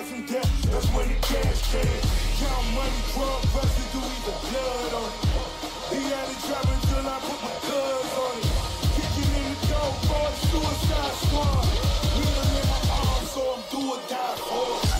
from death, that's when the cash came. Count money, drug residue, even blood on it. He had it dropping till I put my gloves on it. Kicking in the door, boy, suicide squad. Needle in my arm, so I'm do or die for it.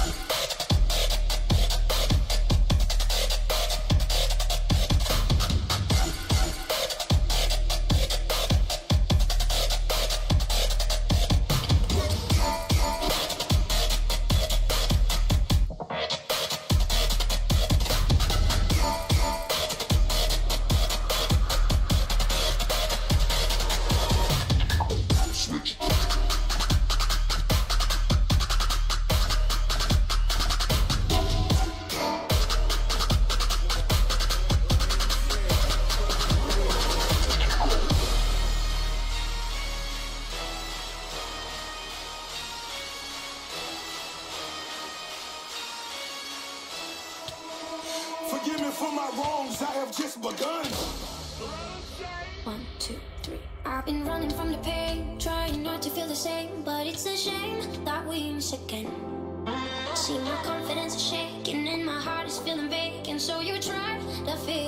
Forgive me for my wrongs, I have just begun. 1, 2, 3. I've been running from the pain, trying not to feel the same, but it's a shame that we miss again. See, my confidence is shaking and my heart is feeling vacant, so you try to feel